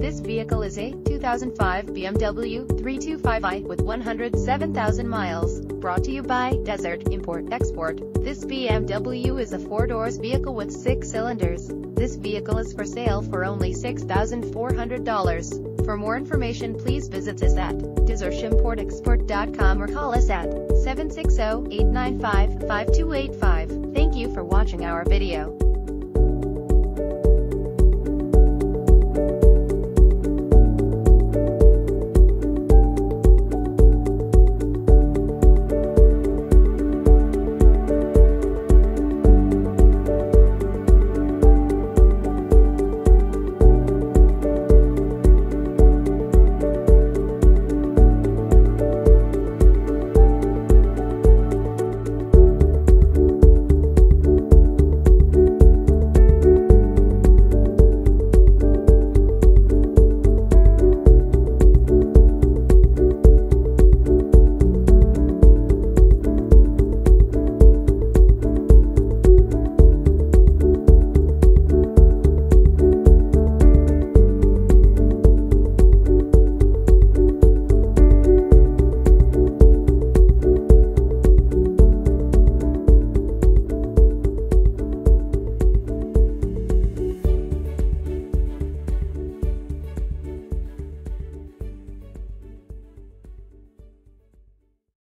This vehicle is a 2005 BMW 325i with 107,000 miles. Brought to you by Desert Import-Export. This BMW is a 4-doors vehicle with 6 cylinders. This vehicle is for sale for only $6,400. For more information, please visit us at desertimportexport.com or call us at 760-895-5285. Thank you for watching our video.